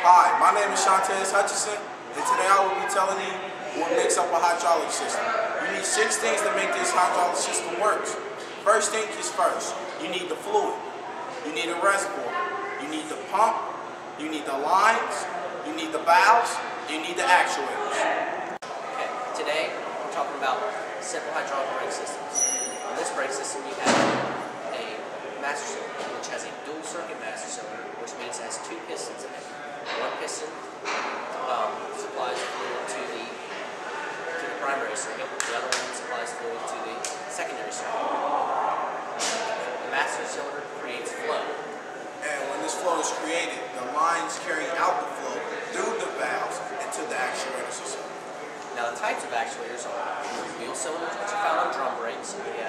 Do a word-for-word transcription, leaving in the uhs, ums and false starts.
Hi, my name is Shantez Hutchison, and today I will be telling you what makes up a hydraulic system. You need six things to make this hydraulic system work. First thing is first, you need the fluid, you need a reservoir, you need the pump, you need the lines, you need the valves, you need the actuators. Okay, today we're talking about simple hydraulic brake systems. On this brake system you have a master cylinder, which has a dual circuit master cylinder, which means it has two pistons in it. One piston um, supplies fluid to the to the primary circuit. The other one supplies fluid to the secondary circuit. The master cylinder creates flow. And when this flow is created, the lines carry out the flow through the valves into the actuator system. Now the types of actuators are wheel cylinders, which are found on drum brakes. We